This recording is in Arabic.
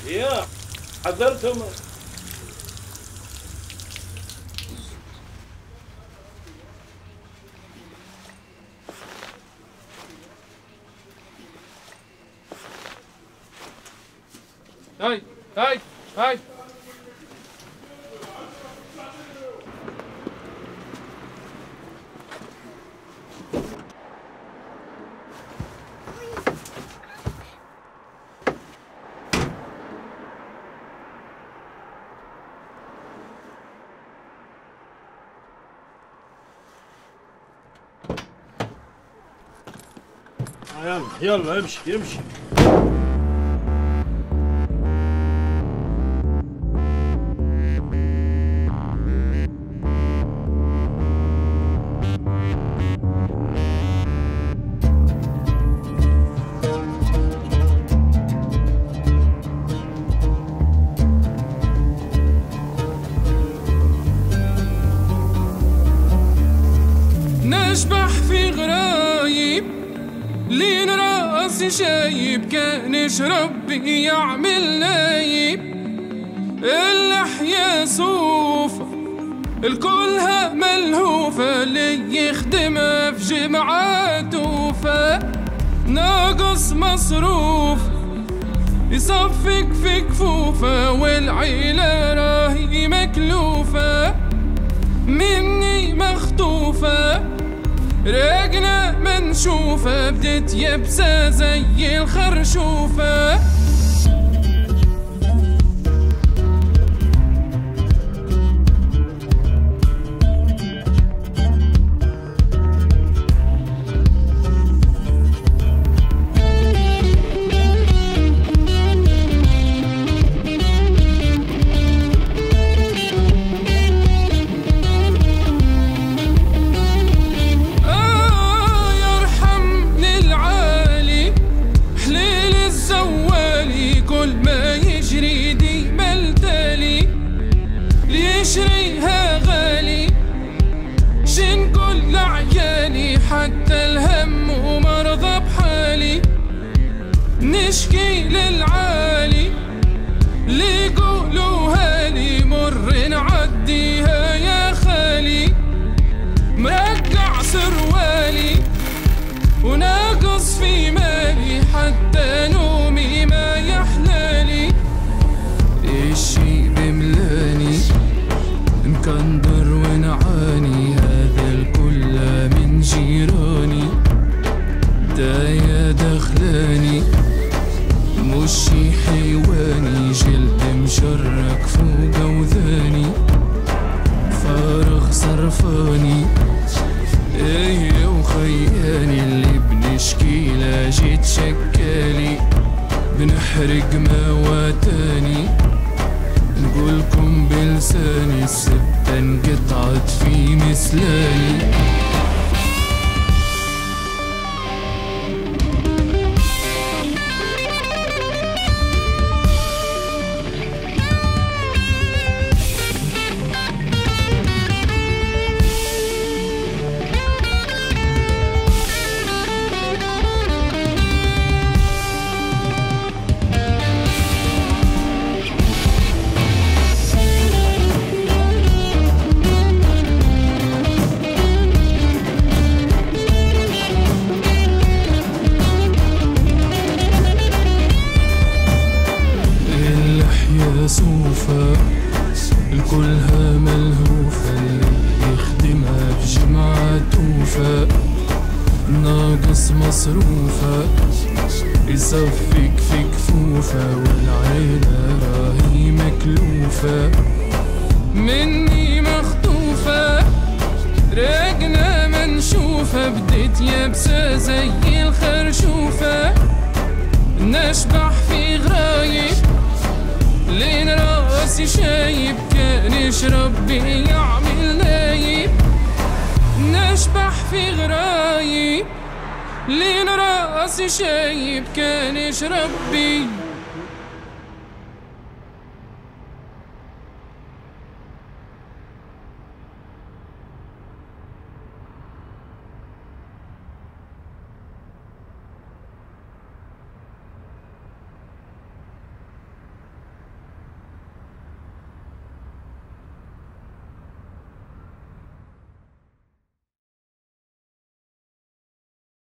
يا حضرتهم. هاي هاي هاي يلا امشي امشي. نشبح في غرايب لين راسي شايب، كانش ربي يعمل نايب. اللحية صوفة الكلها ملهوفة، اللي يخدمها في جمعة توفى. ناقص مصروف يصفق في كفوفة، والعيلة راهي مكلوفة. مني مخطوفة راقنا منشوفة، بدت يبسة زي الخرشوفة. يشريها غالي شن كل عيالي، حتى الهم ومرضى بحالي. نشكي للعالي اللي يقولوها لي، مر نعديها يا خالي. مرقع سروالي وناقص في مالي، حتى نومي ما يحلالي. الشي بملاني مكندر ونعاني، هذا الكل من جيراني. دايا دخلاني مش شي حيواني، جلد مشرك فوق وذاني. فارغ صرفاني ايه وخياني، اللي بنشكي لا جيت شكالي. بنحرق مواتاني نقولكم بلساني، السبتة انقطعت في مسلاني. صوفة الكلها ملهوفة، اللي يخدمها في جمعة توفى. ناقص مصروفة يصفق في كفوفة، والعيلة راهي مكلوفة. مني مخطوفة راقنا منشوفة، بديت يابسة زي الخرشوفة. نشبح في غرايب لين راسي شايب، كانش ربي يعمل نايب. نشبح في غرايب لين راسي شايب، كانش ربي